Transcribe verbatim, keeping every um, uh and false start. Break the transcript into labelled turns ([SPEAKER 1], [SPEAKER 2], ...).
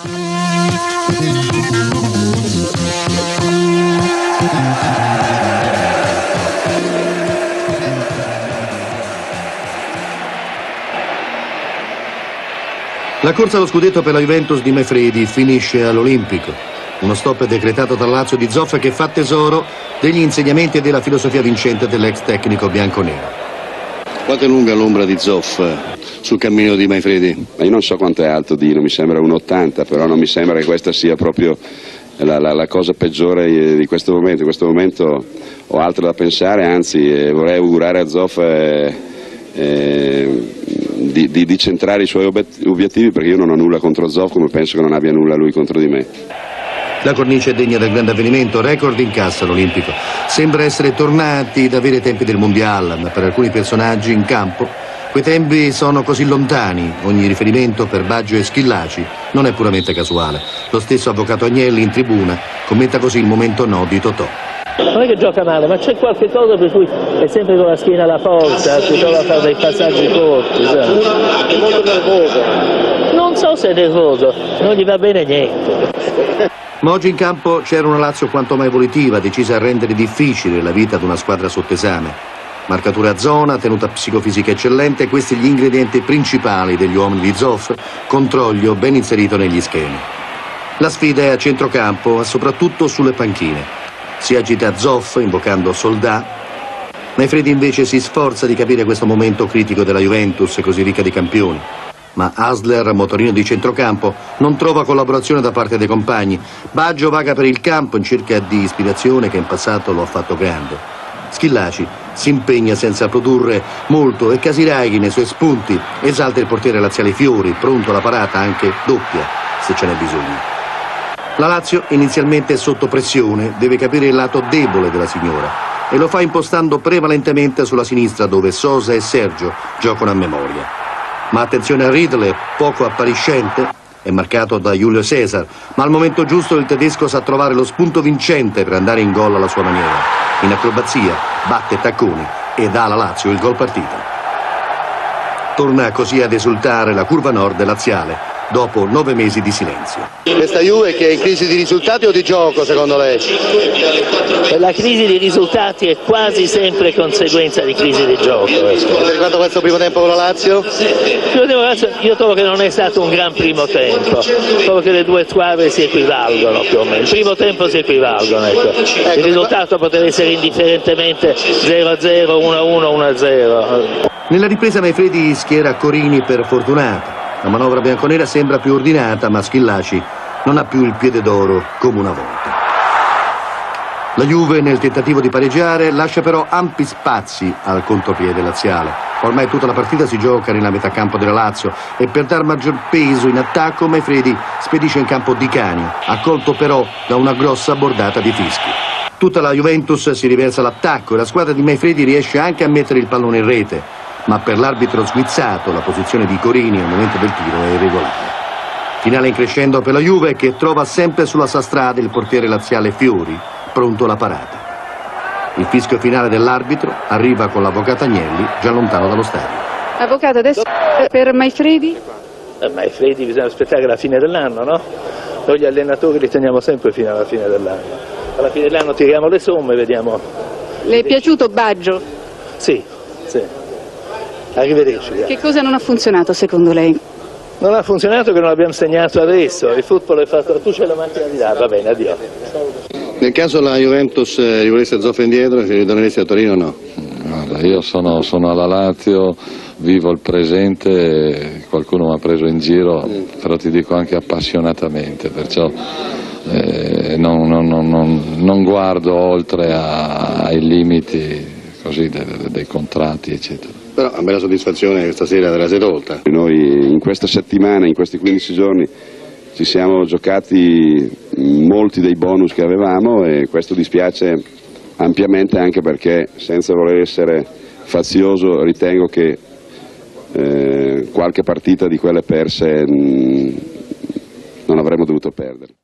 [SPEAKER 1] La corsa allo scudetto per la Juventus di Manfredi finisce all'Olimpico. Uno stop decretato dal Lazio di Zoff che fa tesoro degli insegnamenti e della filosofia vincente dell'ex tecnico bianconero. Quanto è lunga l'ombra di Zoff sul cammino di Manfredi?
[SPEAKER 2] Io non so quanto è alto Dino, mi sembra un ottanta, però non mi sembra che questa sia proprio la, la, la cosa peggiore di questo momento. In questo momento ho altro da pensare, anzi eh, vorrei augurare a Zoff eh, eh, Di, di, di centrare i suoi obiettivi, perché io non ho nulla contro Zoff, come penso che non abbia nulla lui contro di me.
[SPEAKER 1] La cornice è degna del grande avvenimento, record in cassa all'Olimpico. Sembra essere tornati da veri tempi del Mondial, ma per alcuni personaggi in campo quei tempi sono così lontani. Ogni riferimento per Baggio e Schillaci non è puramente casuale. Lo stesso avvocato Agnelli in tribuna commenta così il momento no di Totò.
[SPEAKER 3] Non è che gioca male, ma c'è qualche cosa per cui è sempre con la schiena alla porta, si trova a fare dei passaggi corti. È molto nervoso. Non so se è nervoso, non gli va bene niente.
[SPEAKER 1] Ma oggi in campo c'era una Lazio quanto mai volitiva, decisa a rendere difficile la vita ad una squadra sotto esame. Marcatura a zona, tenuta psicofisica eccellente, questi gli ingredienti principali degli uomini di Zoff, controllo ben inserito negli schemi. La sfida è a centrocampo, ma soprattutto sulle panchine. Si agita Zoff invocando Soldà. Manfredi invece si sforza di capire questo momento critico della Juventus, così ricca di campioni. Ma Hasler, motorino di centrocampo, non trova collaborazione da parte dei compagni. Baggio vaga per il campo in cerca di ispirazione che in passato lo ha fatto grande. Schillaci si impegna senza produrre molto e Casiraghi nei suoi spunti esalta il portiere laziale Fiori, pronto alla parata anche doppia se ce n'è bisogno. La Lazio inizialmente è sotto pressione, deve capire il lato debole della signora e lo fa impostando prevalentemente sulla sinistra dove Sosa e Sergio giocano a memoria. Ma attenzione a Riedle, poco appariscente, è marcato da Julio Cesar, ma al momento giusto il tedesco sa trovare lo spunto vincente per andare in gol alla sua maniera. In acrobazia batte Tacconi e dà alla Lazio il gol partita. Torna così ad esultare la curva nord laziale dopo nove mesi di silenzio.
[SPEAKER 4] Questa Juve che è in crisi di risultati o di gioco secondo lei?
[SPEAKER 3] La crisi di risultati è quasi sempre conseguenza di crisi di gioco.
[SPEAKER 4] Per riguardo questo primo tempo con la Lazio?
[SPEAKER 3] Io trovo che non è stato un gran primo tempo, trovo che le due squadre si equivalgono più o meno, il primo tempo si equivalgono, ecco. Il risultato poteva essere indifferentemente zero a zero, uno a uno, uno a zero.
[SPEAKER 1] Nella ripresa Manfredi schiera Corini per Fortunato. La manovra bianconera sembra più ordinata, ma Schillaci non ha più il piede d'oro come una volta. La Juve, nel tentativo di pareggiare, lascia però ampi spazi al contropiede laziale. Ormai tutta la partita si gioca nella metà campo della Lazio e per dar maggior peso in attacco Manfredi spedisce in campo Di Canio, accolto però da una grossa bordata di fischi. Tutta la Juventus si riversa all'attacco e la squadra di Manfredi riesce anche a mettere il pallone in rete. Ma per l'arbitro sguizzato la posizione di Corini al momento del tiro è irregolare. Finale in crescendo per la Juve che trova sempre sulla sua strada il portiere laziale Fiori, pronto alla parata. Il fischio finale dell'arbitro arriva con l'avvocato Agnelli già lontano dallo stadio.
[SPEAKER 5] Avvocato, adesso per Manfredi?
[SPEAKER 3] Per Manfredi bisogna aspettare la fine dell'anno, no? Noi gli allenatori li teniamo sempre fino alla fine dell'anno. Alla fine dell'anno tiriamo le somme e vediamo.
[SPEAKER 5] Le è piaciuto Baggio?
[SPEAKER 3] Sì, sì. Arrivederci.
[SPEAKER 5] Che cosa non ha funzionato secondo lei?
[SPEAKER 3] Non ha funzionato che non abbiamo segnato adesso, il football è fatto, tu c'è la macchina di là, va bene, addio.
[SPEAKER 1] Nel caso la Juventus eh, rivolesse Zoff indietro, ci ritorneresti a Torino o no?
[SPEAKER 6] Guarda, io sono, sono alla Lazio, vivo il presente, qualcuno mi ha preso in giro, mm. però ti dico anche appassionatamente, perciò eh, non, non, non, non guardo oltre a, ai limiti così dei, dei contratti eccetera.
[SPEAKER 1] Però una bella soddisfazione che stasera te la sei tolta.
[SPEAKER 2] Noi in questa settimana, in questi quindici giorni, ci siamo giocati molti dei bonus che avevamo e questo dispiace ampiamente anche perché, senza voler essere fazioso, ritengo che eh, qualche partita di quelle perse mh, non avremmo dovuto perdere.